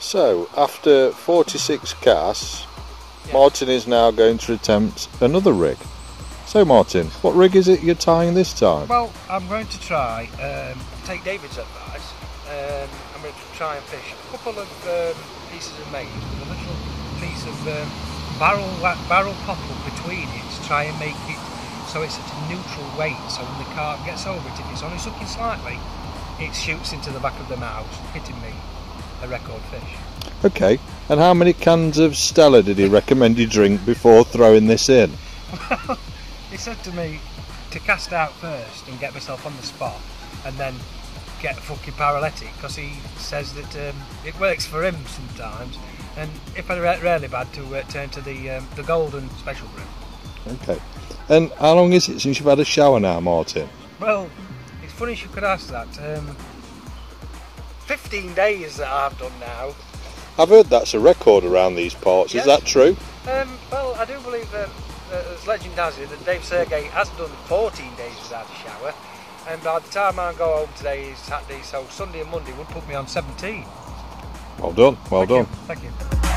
So, after 46 casts, Martin is now going to attempt another rig. So Martin, what rig is it you're tying this time? Well, I'm going to try, take David's advice, I'm going to try and fish a couple of pieces of maize with a little piece of barrel popple between it to try and make it so it's at a neutral weight, so when the carp gets over it, if it's only sucking slightly, it shoots into the back of the mouth, hitting me a record fish. Okay, and how many cans of Stella did he recommend you drink before throwing this in? Well, he said to me to cast out first and get myself on the spot and then get a fucking paralytic, because he says that it works for him sometimes, and if I'm really bad, to turn to the golden special brew. Okay, and how long is it since you've had a shower now, Martin? Well, it's funny you could ask that. 15 days that I've done now. I've heard that's a record around these parts, Yes. Is that true? Well, I do believe as legend has it that Dave Sergey has done 14 days without a shower, and by the time I go home today is Saturday, so Sunday and Monday would put me on 17. Well done, well done. Thank you.